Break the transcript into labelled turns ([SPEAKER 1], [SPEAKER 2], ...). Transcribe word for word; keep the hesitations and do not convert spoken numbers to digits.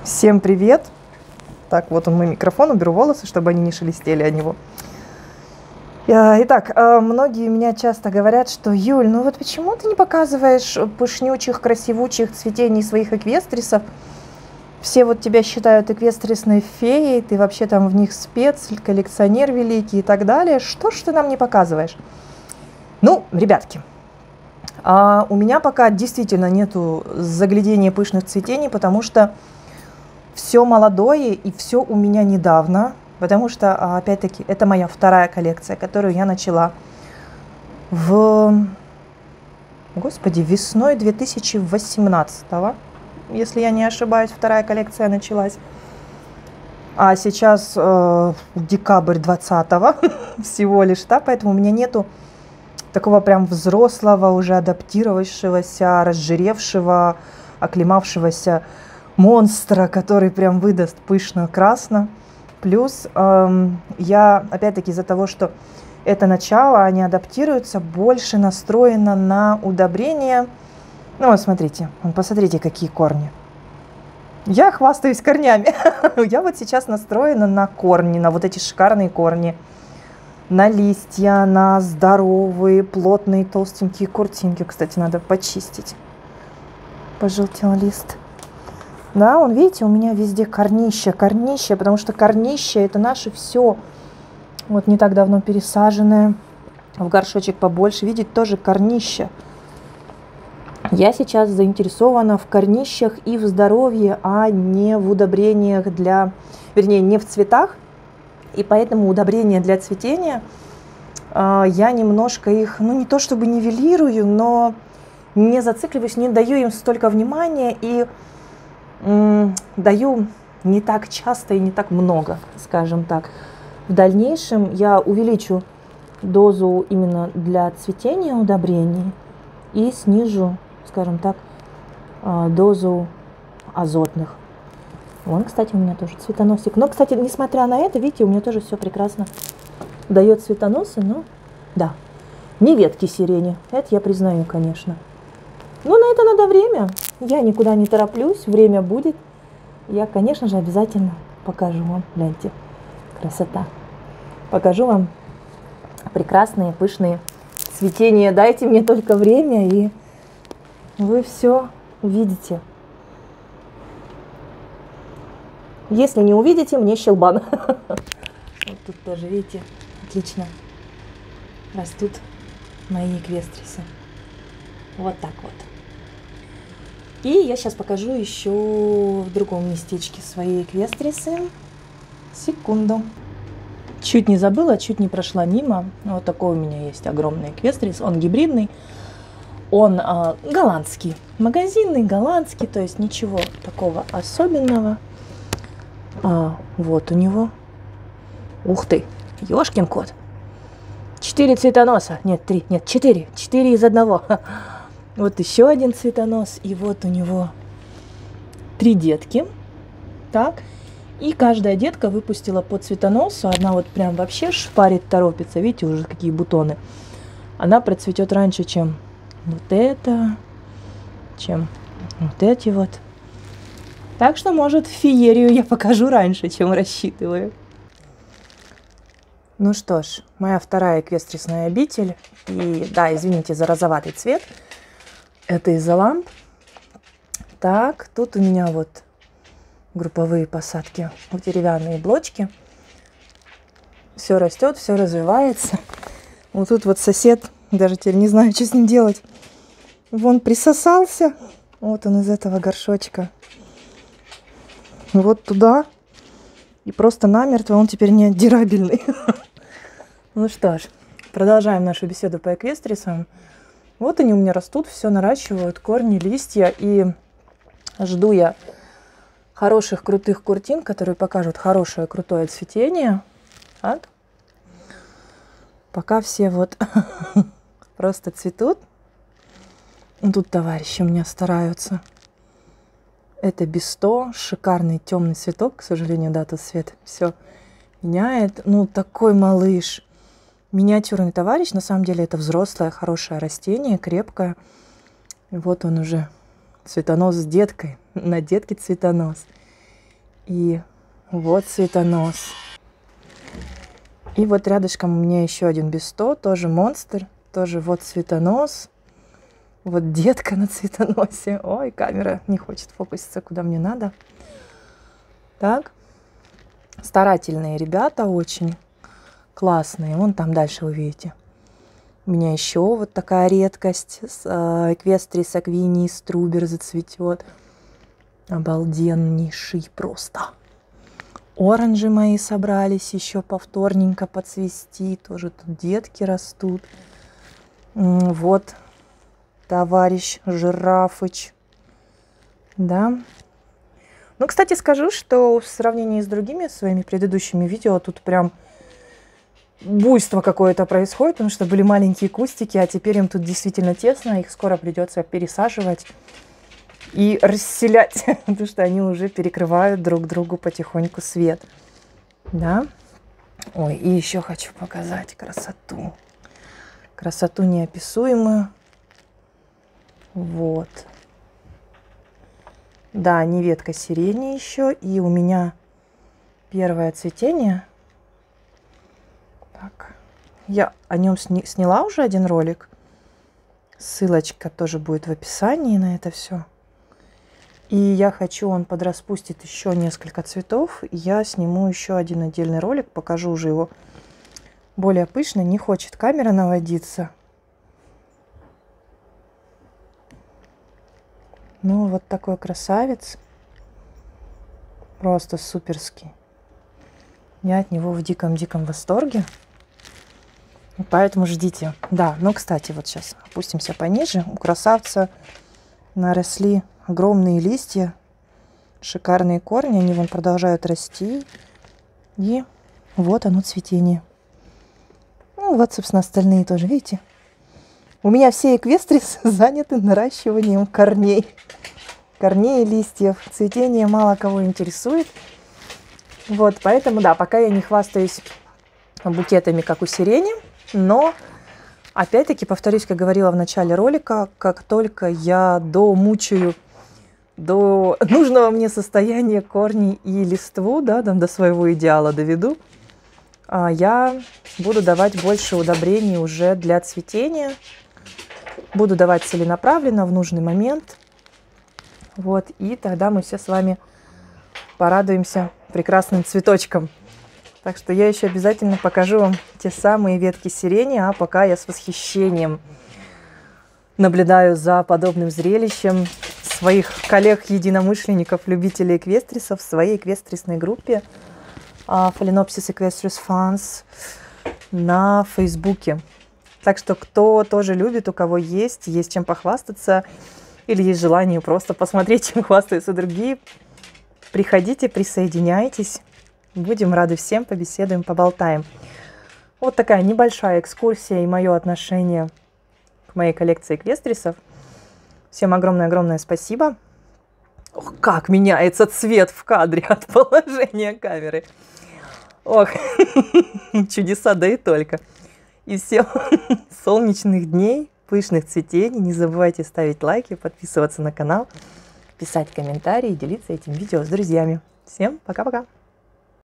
[SPEAKER 1] Всем привет! Так, вот он мой микрофон, уберу волосы, чтобы они не шелестели о него. Итак, многие меня часто говорят, что Юль, ну вот почему ты не показываешь пышнючих, красивучих цветений своих эквестрисов? Все вот тебя считают эквестрисной феей, ты вообще там в них спец, коллекционер великий и так далее. Что ж ты нам не показываешь? Ну, ребятки, у меня пока действительно нету заглядения пышных цветений, потому что все молодое и все у меня недавно, потому что, опять-таки, это моя вторая коллекция, которую я начала в, господи, весной две тысячи восемнадцатого, если я не ошибаюсь, вторая коллекция началась. А сейчас э, декабрь двадцатого всего лишь, да, поэтому у меня нету такого прям взрослого, уже адаптировавшегося, разжиревшего, оклемавшегося монстра, который прям выдаст пышно-красно. Плюс эм, я, опять-таки, из-за того, что это начало, они адаптируются, больше настроена на удобрение. Ну, вот смотрите, посмотрите, какие корни. Я хвастаюсь корнями. Я вот сейчас настроена на корни, на вот эти шикарные корни, на листья, на здоровые, плотные, толстенькие куртинки. Кстати, надо почистить. Пожелтел лист. Да, он, видите, у меня везде корнища, корнища, потому что корнища — это наше все. Вот не так давно пересаженное в горшочек побольше. Видите, тоже корнища. Я сейчас заинтересована в корнищах и в здоровье, а не в удобрениях для, вернее, не в цветах. И поэтому удобрения для цветения э, я немножко их, ну не то чтобы нивелирую, но не зацикливаюсь, не даю им столько внимания и даю не так часто и не так много, скажем так. В дальнейшем я увеличу дозу именно для цветения удобрений и снижу, скажем так, дозу азотных. Вон, кстати, у меня тоже цветоносик. Но, кстати, несмотря на это, видите, у меня тоже все прекрасно дает цветоносы, но да, не ветки сирени. Это я признаю, конечно. Но на это надо время. Я никуда не тороплюсь, время будет. Я, конечно же, обязательно покажу вам. Гляньте, красота. Покажу вам прекрасные, пышные цветения. Дайте мне только время, и вы все увидите. Если не увидите, мне щелбан. Вот тут тоже, видите, отлично растут мои эквестрисы. Вот так вот. И я сейчас покажу еще в другом местечке свои эквестрисы. Секунду. Чуть не забыла, чуть не прошла мимо. Вот такой у меня есть огромный эквестрис. Он гибридный. Он а, голландский. Магазинный, голландский. То есть ничего такого особенного. А, вот у него. Ух ты, ёшкин кот. Четыре цветоноса. Нет, три. Нет, четыре. Четыре из одного. Вот еще один цветонос, и вот у него три детки. Так, и каждая детка выпустила по цветоносу. Одна вот прям вообще шпарит, торопится. Видите, уже какие бутоны. Она процветет раньше, чем вот это, чем вот эти вот. Так что, может, феерию я покажу раньше, чем рассчитываю. Ну что ж, моя вторая эквестрисная обитель. И да, извините за розоватый цвет. Это из-за ламп. Так, тут у меня вот групповые посадки, деревянные блочки. Все растет, все развивается. Вот тут вот сосед, даже теперь не знаю, что с ним делать. Вон присосался. Вот он из этого горшочка. Вот туда. И просто намертво он теперь неотдирабельный. Ну что ж, продолжаем нашу беседу по эквестрисам. Вот они у меня растут, все наращивают, корни, листья. И жду я хороших, крутых куртин, которые покажут хорошее, крутое цветение. Так. Пока все вот просто цветут. Тут товарищи у меня стараются. Это бесто, шикарный темный цветок. К сожалению, да, тут свет все меняет. Ну, такой малыш. Миниатюрный товарищ, на самом деле это взрослое, хорошее растение, крепкое. И вот он уже, цветонос с деткой, на детке цветонос. И вот цветонос. И вот рядышком у меня еще один бесто, тоже монстр, тоже вот цветонос. Вот детка на цветоносе. Ой, камера не хочет фокуситься, куда мне надо. Так. Старательные ребята очень. Классные. Вон там дальше вы видите. У меня еще вот такая редкость. Эквестрис аквинис трубер зацветет. Обалденнейший просто. Оранжи мои собрались еще повторненько поцвести. Тоже тут детки растут. Вот товарищ Жирафыч. Да. Ну, кстати, скажу, что в сравнении с другими своими предыдущими видео тут прям буйство какое-то происходит, потому что были маленькие кустики, а теперь им тут действительно тесно. Их скоро придется пересаживать и расселять, потому что они уже перекрывают друг другу потихоньку свет. Да. Ой, и еще хочу показать красоту. Красоту неописуемую. Вот. Да, не ветка сирени еще. И у меня первое цветение. Так. Я о нем сни- сняла уже один ролик. Ссылочка тоже будет в описании на это все. И я хочу, он подраспустит еще несколько цветов. Я сниму еще один отдельный ролик, покажу уже его более пышно. Не хочет камера наводиться. Ну, вот такой красавец. Просто суперский. Я от него в диком-диком восторге. И поэтому ждите. Да, ну, кстати, вот сейчас опустимся пониже. У красавца наросли огромные листья, шикарные корни, они вон продолжают расти. И вот оно цветение. Ну, вот, собственно, остальные тоже, видите? У меня все эквестрисы заняты наращиванием корней. Корней и листьев. Цветение мало кого интересует. Вот, поэтому, да, пока я не хвастаюсь букетами, как у сирени, но... Опять-таки, повторюсь, как говорила в начале ролика, как только я домучаю до нужного мне состояния корни и листву, да, там, до своего идеала доведу, я буду давать больше удобрений уже для цветения. Буду давать целенаправленно, в нужный момент. Вот, и тогда мы все с вами порадуемся прекрасным цветочком. Так что я еще обязательно покажу вам те самые ветки сирени, а пока я с восхищением наблюдаю за подобным зрелищем своих коллег-единомышленников, любителей эквестрисов в своей эквестрисной группе Phalaenopsis Equestris Fans на Фейсбуке. Так что кто тоже любит, у кого есть, есть чем похвастаться или есть желание просто посмотреть, чем хвастаются другие, приходите, присоединяйтесь. Будем рады всем, побеседуем, поболтаем. Вот такая небольшая экскурсия и мое отношение к моей коллекции эквестрисов. Всем огромное-огромное спасибо. Ох, как меняется цвет в кадре от положения камеры. Ох, чудеса, да и только. И всем солнечных дней, пышных цветений. Не забывайте ставить лайки, подписываться на канал, писать комментарии, делиться этим видео с друзьями. Всем пока-пока.